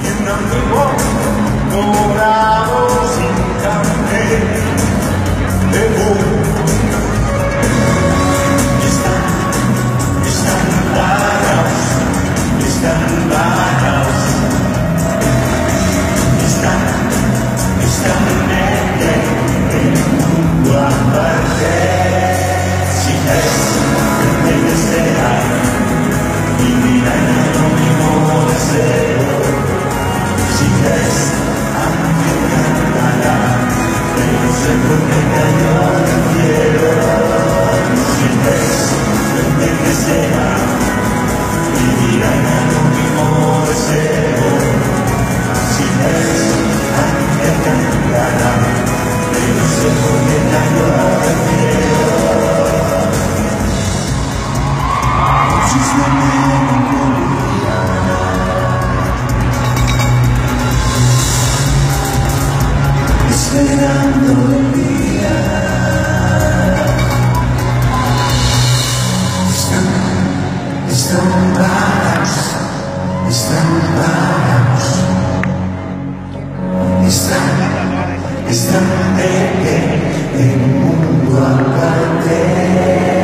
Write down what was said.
en antiguo dorado sin carne de fuego. Están parados, están en el mundo aparte. Si es de será y mira el anónimo deseo. Si es ángel cantará, pero sé por qué cayó el cielo. Si es de será y mira el anónimo deseo. Si es ángel cantará, pero sé por qué cayó el cielo. Esperando el día, están parados, están en el mundo aparte.